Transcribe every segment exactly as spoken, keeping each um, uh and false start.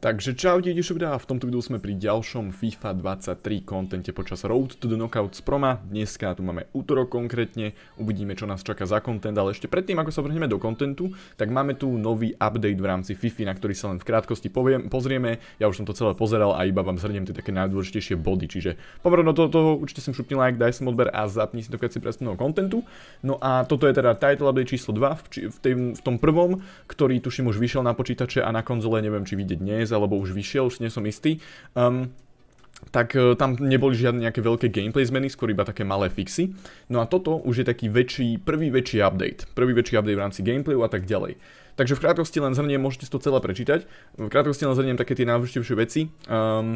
Takže čaute, a v tomto videu sme pri ďalšom FIFA dvadsaťtri kontente počas Road to the Knockouts Proma. Dneska tu máme útorok konkrétne, uvidíme čo nás čaká za kontent, ale ešte predtým ako sa vrhneme do kontentu, tak máme tu nový update v rámci FIFA, na ktorý sa len v krátkosti poviem, pozrieme. Ja už som to celé pozeral a iba vám zhrniem tie také najdôležitejšie body, čiže povrch do toho určite som šupni like, daj sem odber a zapni si to, keď si presného kontentu. No a toto je teda title update číslo dva v, v, tým, v tom prvom, ktorý tuším už vyšiel na počítače a na konzole, neviem či vidieť dnes alebo už vyšiel, už nie som istý, um, tak uh, tam neboli žiadne nejaké veľké gameplay zmeny, skôr iba také malé fixy. No a toto už je taký väčší, prvý väčší update, prvý väčší update v rámci gameplayu a tak ďalej. Takže v krátkosti len zhrniem, môžete si to celé prečítať, v krátkosti len zhrniem také tie najdôležitejšie veci. Um,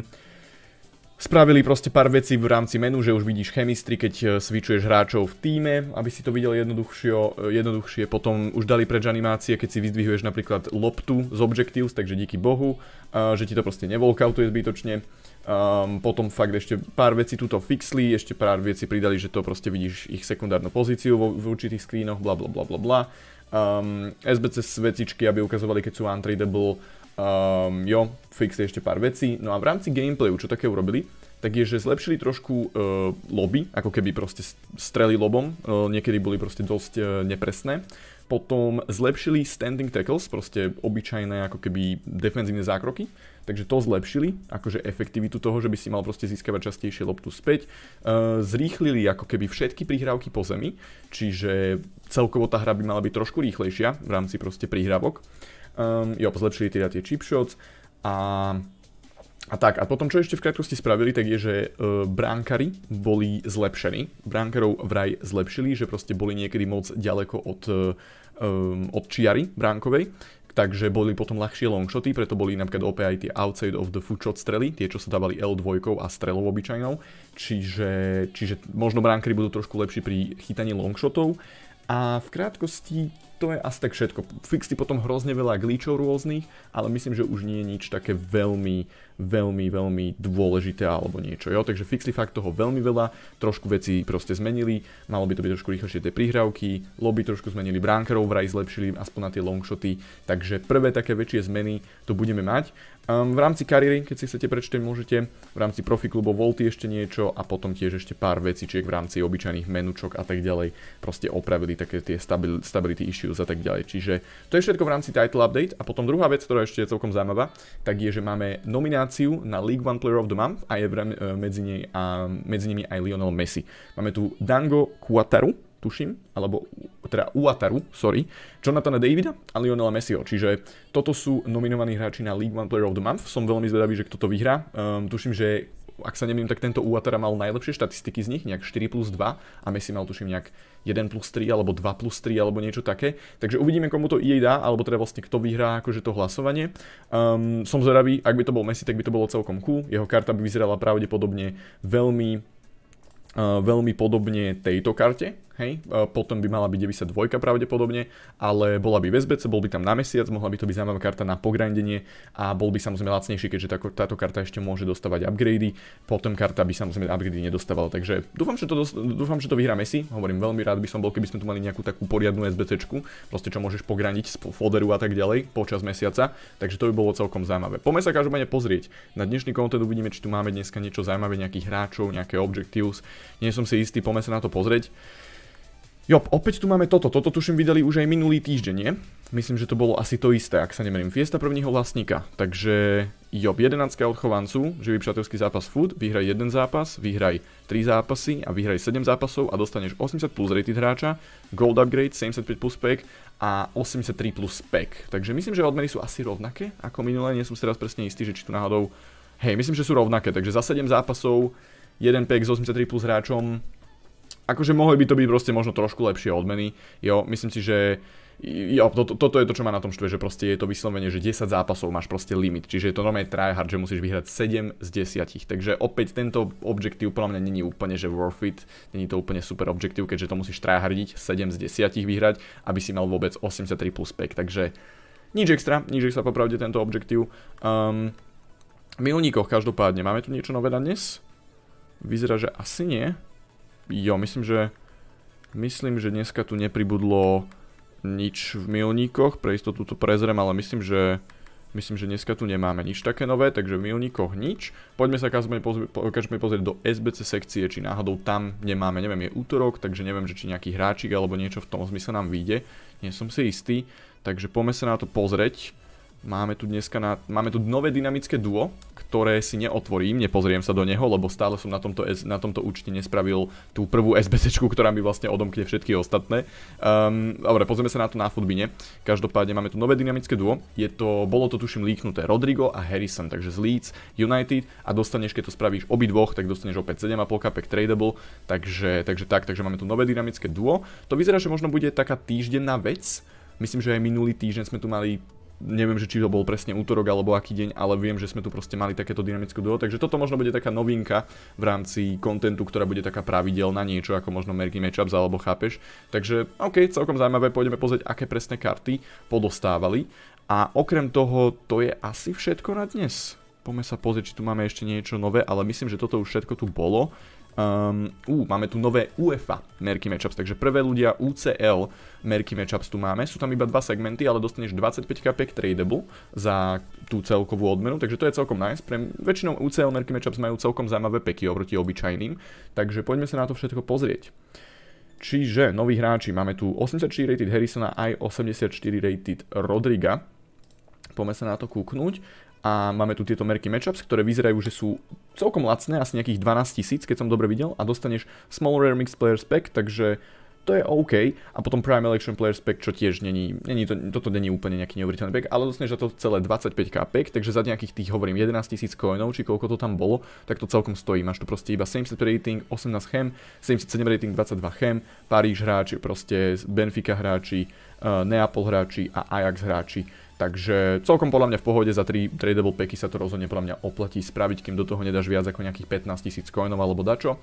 Spravili proste pár vecí v rámci menu, že už vidíš chemistry, keď switchuješ hráčov v tíme, aby si to videl jednoduchšie, jednoduchšie. Potom už dali preč animácie, keď si vyzdvihuješ napríklad loptu z objectives, takže díky bohu, že ti to proste nevolkoutuje zbytočne. Um, potom fakt ešte pár vecí tuto fixli, ešte pár vecí pridali, že to proste vidíš ich sekundárnu pozíciu vo, v určitých screenoch, bla bla bla bla bla. Um, es bé cé vecičky, aby ukazovali, keď sú untradable. Um, jo, fixli ešte pár vecí. No a v rámci gameplayu, čo také urobili, tak je, že zlepšili trošku uh, lobby, ako keby proste strely lobom, uh, niekedy boli proste dosť uh, nepresné. Potom zlepšili standing tackles, proste obyčajné ako keby defenzívne zákroky, takže to zlepšili, akože efektivitu toho, že by si mal proste získavať častejšie loptu späť. Uh, zrýchlili ako keby všetky prihrávky po zemi, čiže celkovo tá hra by mala byť trošku rýchlejšia v rámci proste prihrávok. Um, jo, zlepšili teda tie chipshots a, a tak. A potom, čo ešte v krátkosti spravili, tak je, že uh, bránkári boli zlepšení. Bránkarov vraj zlepšili, že proste boli niekedy moc ďaleko od, uh, um, od čiary bránkovej. Takže boli potom ľahšie longshoty, preto boli napríklad ó pé aj tie outside of the foot shot strely, tie čo sa dávali el dva a strelou obyčajnou. Čiže, čiže možno bránkári budú trošku lepší pri chytaní longshotov. A v krátkosti to je asi tak všetko. Fixli potom hrozne veľa glitchov rôznych, ale myslím, že už nie je nič také veľmi, veľmi, veľmi dôležité alebo niečo, jo? Takže fixli fakt toho veľmi veľa, trošku veci proste zmenili, malo by to byť trošku rýchlejšie tie prihrávky, lobby trošku zmenili, bránkarov vraj zlepšili aspoň na tie longshoty, takže prvé také väčšie zmeny to budeme mať. Um, v rámci kariéry, keď si chcete prečítať, môžete, v rámci profi klubov Volty ešte niečo a potom tiež ešte pár vecičiek v rámci obyčajných menučok a tak ďalej, proste opravili také tie stabil, stability issues a tak ďalej. Čiže to je všetko v rámci title update a potom druhá vec, ktorá ešte je celkom zaujímavá, tak je, že máme nomináciu na League One Player of the Month a je medzi, nej a medzi nimi aj Lionel Messi. Máme tu Dango Quataru, tuším, alebo teda Uataru, sorry, Jonathana Davida a Lionela Messiho. Čiže toto sú nominovaní hráči na League One Player of the Month. Som veľmi zvedavý, že kto to vyhrá. Um, tuším, že ak sa nemýlim, tak tento Uatara mal najlepšie štatistiky z nich, nejak štyri plus dva a Messi mal tuším nejak jeden plus tri alebo dva plus tri alebo niečo také. Takže uvidíme, komu to é á dá, alebo teda vlastne kto vyhrá akože to hlasovanie. Um, som zvedavý, ak by to bol Messi, tak by to bolo celkom cool. Jeho karta by vyzerala pravdepodobne veľmi, uh, veľmi podobne tejto karte. Hej, potom by mala byť deväťdesiatdva pravdepodobne, ale bola by v es bé cé, bol by tam na mesiac, mohla by to byť zaujímavá karta na pogrindenie a bol by samozrejme lacnejší, keďže tá, táto karta ešte môže dostávať upgrady, potom karta by samozrejme upgrady nedostávala, takže dúfam, že to, dúfam, že to vyhrá Messi, hovorím, veľmi rád by som bol, keby sme tu mali nejakú takú poriadnu es bé céčku, proste čo môžeš pograndiť z foderu a tak ďalej počas mesiaca, takže to by bolo celkom zaujímavé. Poďme sa každopádne pozrieť na dnešný content, uvidíme, či tu máme dneska niečo zaujímavé, nejakých hráčov, nejaké objectives, nie som si istý, poďme sa na to pozrieť. Jo, opäť tu máme toto, toto tuším vydali už aj minulý týždeň, nie? Myslím, že to bolo asi to isté, ak sa nemýlim, Fiesta prvního vlastníka. Takže jo, jedenástka od chovancu, živý přátelský zápas food, vyhraj jeden zápas, vyhraj tri zápasy a vyhraj sedem zápasov a dostaneš osemdesiat plus rated hráča, gold upgrade, sedemdesiatpäť plus pack a osemdesiattri plus pack. Takže myslím, že odmeny sú asi rovnaké ako minulé, nie som si teraz presne istý, že či tu náhodou... Hej, myslím, že sú rovnaké, takže za sedem zápasov, jeden pack s osemdesiattri plus hráčom. Akože mohli by to byť proste možno trošku lepšie odmeny, jo, myslím si, že jo, to, to, toto je to, čo má na tom štve, že proste je to vyslovene, že desať zápasov máš proste limit, čiže je to normálne tryhard, že musíš vyhrať sedem z desať, takže opäť tento objektív podľa mňa není úplne, že worth it, není to úplne super objektív, keďže to musíš tryhardiť sedem z desať vyhrať, aby si mal vôbec osemdesiattri plus pack, takže nič extra, nič extra popravde tento objektív. Um, v milníkoch každopádne, máme tu niečo nové na dnes? Vyzerá, že asi nie. Jo, myslím, že myslím, že dneska tu nepribudlo nič v milníkoch, pre istotu to prezriem, ale myslím, že Myslím, že dneska tu nemáme nič také nové, takže v milníkoch nič. Poďme sa každopádne pozrieť, pozrieť do es bé cé sekcie, či náhodou tam nemáme, neviem, je útorok, takže neviem, že či nejaký hráčik alebo niečo v tom zmysle nám vyjde. Nie som si istý, takže poďme sa na to pozrieť. Máme tu dneska na, máme tu nové dynamické duo, ktoré si neotvorím, nepozriem sa do neho, lebo stále som na tomto, na tomto účte nespravil tú prvú es bé céčku, ktorá mi vlastne odomkne všetky ostatné. Um, dobre, pozrieme sa na to na Futbine. Každopádne máme tu nové dynamické duo. Je to, bolo to tuším líknuté Rodrigo a Harrison, takže z Leeds United a dostaneš, keď to spravíš obidvoch, tak dostaneš opäť sedem a pol kapek tradable, takže, takže tak, takže máme tu nové dynamické duo. To vyzerá, že možno bude taká týždenná vec. Myslím, že aj minulý týždeň sme tu mali, neviem, že či to bol presne útorok alebo aký deň, ale viem, že sme tu proste mali takéto dynamické duo, takže toto možno bude taká novinka v rámci kontentu, ktorá bude taká pravidelná, niečo ako možno Merky Matchups alebo chápeš. Takže OK, celkom zaujímavé, pôjdeme pozrieť, aké presné karty podostávali. A okrem toho, to je asi všetko na dnes. Poďme sa pozrieť, či tu máme ešte niečo nové, ale myslím, že toto už všetko tu bolo. Um, uh, máme tu nové UEFA Merky Matchups, takže prvé ľudia ú cé el Merky Matchups tu máme, sú tam iba dva segmenty, ale dostaneš dvadsaťpäť kapek tradable za tú celkovú odmenu, takže to je celkom nice. Pre väčšinou ú cé el Merky Matchups majú celkom zaujímavé peky oproti obyčajným, takže poďme sa na to všetko pozrieť. Čiže noví hráči, máme tu osemdesiatštyri rated Harrisona aj osemdesiatštyri rated Rodriga, poďme sa na to kúknúť. A máme tu tieto Merky Matchups, ktoré vyzerajú, že sú celkom lacné, asi nejakých dvanásť tisíc, keď som dobre videl, a dostaneš Small Rare Mixed Players Pack, takže to je OK. A potom Prime Election Players Pack, čo tiež není, není to, toto není úplne nejaký neuveriteľný pack, ale dostaneš za to celé dvadsaťpäť kapek, takže za nejakých tých, hovorím, jedenásť tisíc coinov, či koľko to tam bolo, tak to celkom stojí. Máš tu proste iba sedemdesiatpäť rating, osemnásť chem, sedemdesiatsedem rating, dvadsaťdva chem, Paríž hráči, proste Benfica hráči, uh, Neapol hráči a Ajax hráči. Takže celkom podľa mňa v pohode, za tri tradable packy sa to rozhodne podľa mňa oplatí spraviť, kým do toho nedáš viac ako nejakých pätnásť tisíc coinov alebo dačo.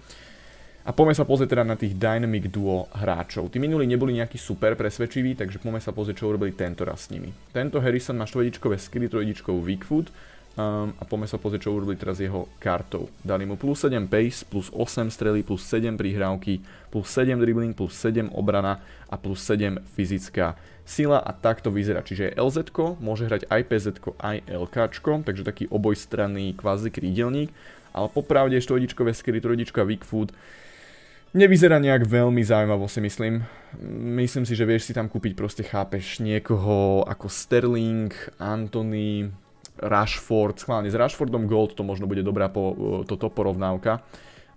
A poďme sa pozrieť teda na tých Dynamic Duo hráčov. Tí minulí neboli nejaký super presvedčiví, takže poďme sa pozrieť, čo urobili tento raz s nimi. Tento Harrison má štvojedičkové skilly, trojedičkovú weak foot. Um, a poďme sa pozrieť, čo urobili teraz jeho kartou. Dali mu plus sedem pace, plus osem strely, plus sedem prihrávky, plus sedem dribbling, plus sedem obrana a plus sedem fyzická sila a takto vyzerá. Čiže el zet-ko môže hrať aj pé zet-ko, aj el ká-čko, takže taký obojstranný kvázi krídelník, ale popravde štvojedičkové skilly, trojedička weak foot nevyzerá nejak veľmi zaujímavo, si myslím. Myslím si, že vieš si tam kúpiť, proste chápeš, niekoho ako Sterling, Antony, Rashford, schválne s Rashfordom Gold to možno bude dobrá po, toto porovnávka.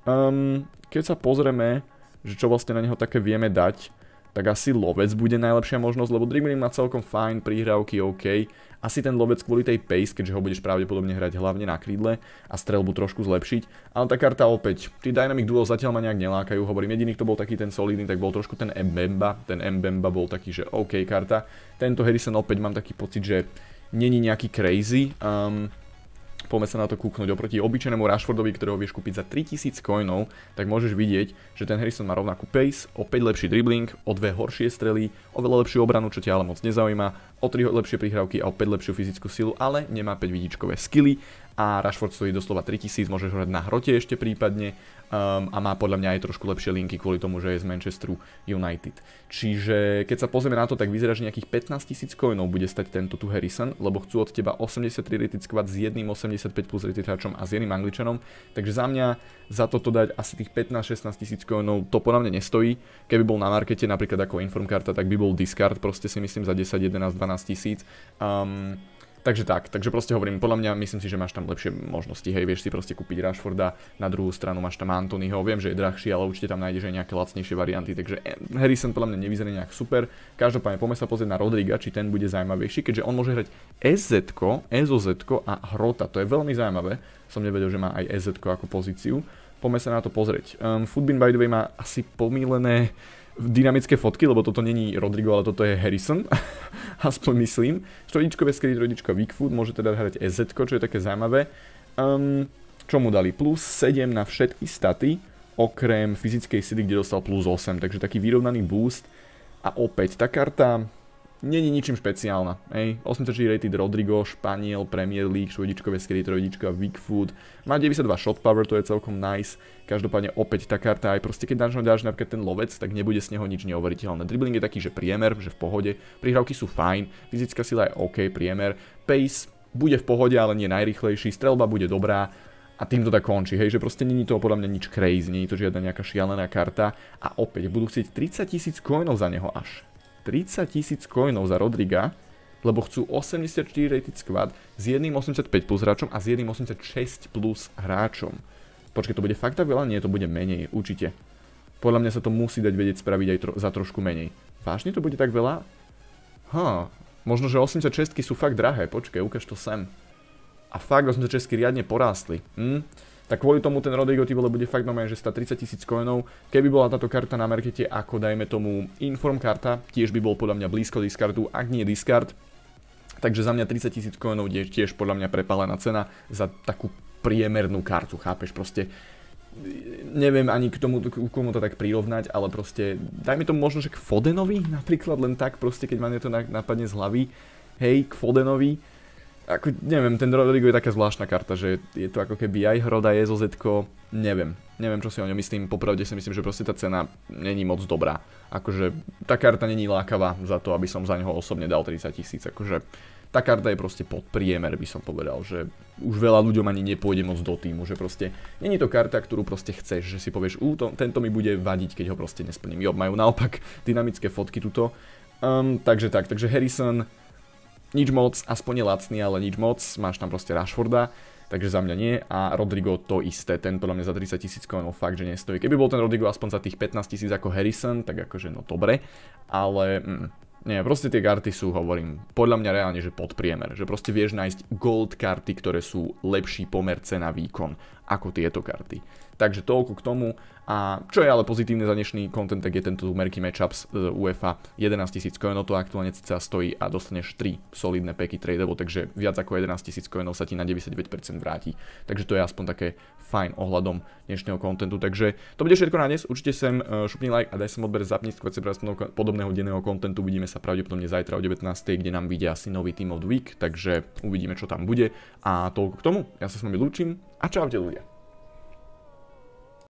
Um, keď sa pozrieme, že čo vlastne na neho také vieme dať, tak asi lovec bude najlepšia možnosť, lebo dribbling má celkom fajn, prihrávky OK. Asi ten lovec kvôli tej pace, keďže ho budeš pravdepodobne hrať hlavne na krídle a strelbu trošku zlepšiť. Ale tá karta opäť, tí Dynamic Duo zatiaľ ma nejak nelákajú, hovorím, jediný, kto bol taký ten solidný, tak bol trošku ten Mbemba. Ten Mbemba bol taký, že OK karta. Tento Harrison opäť mám taký pocit, že není nejaký crazy. Um, Poďme sa na to kúknuť. Oproti obyčajnému Rashfordovi, ktorého vieš kúpiť za tritisíc coinov, tak môžeš vidieť, že ten Harrison má rovnakú pace, opäť lepší dribbling, o dve horšie strely, oveľa lepšiu obranu, čo ťa ale moc nezaujíma, o tri lepšie prihrávky a opäť lepšiu fyzickú silu, ale nemá päť vidičkové skilly a Rashford stojí doslova tritisíc, môžeš hrať na hrote ešte prípadne um, a má podľa mňa aj trošku lepšie linky kvôli tomu, že je z Manchesteru United. Čiže keď sa pozrieme na to, tak vyzerá, že nejakých pätnásť tisíc coinov bude stať tento tu Harrison, lebo chcú od teba osemdesiattri rated squad s jedným osemdesiatpäť plus rated hráčom a s jedným Angličanom, takže za mňa za toto dať asi tých pätnásť šestnásť tisíc coinov to podľa mňa nestojí. Keby bol na markete napríklad ako inform karta, tak by bol discard, proste si myslím za desať, jedenásť, dvanásť tisíc. Um, Takže tak, takže proste hovorím, podľa mňa myslím si, že máš tam lepšie možnosti, hej, vieš si proste kúpiť Rashforda, na druhú stranu máš tam Antonyho, viem, že je drahší, ale určite tam nájdeš aj nejaké lacnejšie varianty, takže Harrison podľa mňa nevyzerá nejak super. Každopádne poďme sa pozrieť na Rodriga, či ten bude zaujímavejší, keďže on môže hrať es zet-ko, es ó zet-ko a Hrota, to je veľmi zaujímavé, som nevedel, že má aj es zet-ko ako pozíciu. Poďme sa na to pozrieť. Um, Footbin by the way má asi pomílené dynamické fotky, lebo toto není Rodrigo, ale toto je Harrison, aspoň myslím. Štvojdičkové skry, trojdička weak foot, môže teda hrať es zet-ko, čo je také zaujímavé. Um, čo mu dali? Plus sedem na všetky staty, okrem fyzickej sily, kde dostal plus osem, takže taký vyrovnaný boost. A opäť, tá karta není ničím špeciálna. Hej. osemdesiatštyri rated Rodrigo, Španiel, Premier League, štvojdičkové skry, trojdička weak foot. Má deväťdesiatdva shot power, to je celkom nice. Každopádne opäť tá karta, aj proste keď dáš, dáš napríklad ten lovec, tak nebude z neho nič neuveriteľné. Dribbling je taký, že priemer, že v pohode, prihrávky sú fajn, fyzická sila je OK, priemer, pace bude v pohode, ale nie najrýchlejší, streľba bude dobrá a tým to tak končí, hej, že proste není to podľa mňa nič crazy, nie je to žiadna nejaká šialená karta a opäť budú chcieť tridsať tisíc coinov za neho až. tridsať tisíc coinov za Rodriga, lebo chcú osemdesiatštyri rated squad s jedným osemdesiatpäť plus hráčom a s jedným osemdesiatšesť plus hráčom. Počkej, to bude fakt tak veľa? Nie, to bude menej, určite. Podľa mňa sa to musí dať vedieť spraviť aj tro za trošku menej. Vážne to bude tak veľa? Ha, možno, že osemdesiatšesť sú fakt drahé, počkej, ukáž to sem. A fakt osemdesiatšesť riadne porástli. Hm? Tak kvôli tomu ten Rodrigo Tibole bude fakt normálne, že stá tridsať tisíc coinov. Keby bola táto karta na markete ako dajme tomu Inform karta, tiež by bol podľa mňa blízko discardu, ak nie discard. Takže za mňa tridsať tisíc coinov je tiež podľa mňa prepálená cena za takú priemernú kartu, chápeš, proste neviem ani k tomu, k komu to tak prirovnať, ale proste dajme tomu možno, že k Fodenovi napríklad, len tak proste, keď ma to napadne z hlavy, hej, k Fodenovi. Ako, neviem, ten Rodrigo je taká zvláštna karta, že je to ako keby aj Hroda, je zo Zetko, neviem, neviem čo si o ňom myslím, popravde si myslím, že proste tá cena není moc dobrá, akože tá karta není lákavá za to, aby som za neho osobne dal tridsať tisíc, akože tá karta je proste pod priemer, by som povedal, že už veľa ľuďom ani nepôjde moc do týmu, že proste není to karta, ktorú proste chceš, že si povieš, ú, to, tento mi bude vadiť, keď ho proste nesplním, jo, majú naopak dynamické fotky tuto, um, takže tak, takže Harrison nič moc, aspoň je lacný, ale nič moc, máš tam proste Rashforda, takže za mňa nie a Rodrigo to isté, ten podľa mňa za tridsať tisíc coinov fakt, že nestojí. Keby bol ten Rodrigo aspoň za tých pätnásť tisíc ako Harrison, tak akože no dobre, ale mm, nie, proste tie karty sú, hovorím, podľa mňa reálne, že podpriemer, že proste vieš nájsť gold karty, ktoré sú lepší pomer cena výkon ako tieto karty. Takže toľko k tomu. A čo je ale pozitívne za dnešný content, tak je tento Merky Matchups z UEFA jedenásť tisíc coinov, to aktuálne cca stojí a dostaneš tri solidné packy tradeable, takže viac ako jedenásť tisíc coinov sa ti na deväťdesiatdeväť percent vráti. Takže to je aspoň také fajn ohľadom dnešného contentu. Takže to bude všetko na dnes, určite sem šupni like a daj sem odber, zapni si podobného denného contentu, uvidíme sa pravdepodobne zajtra o devätnástej, kde nám vyjde asi nový Team of the Week, takže uvidíme čo tam bude a toľko k tomu. Ja sa s vami lúčim a čaute ľudia.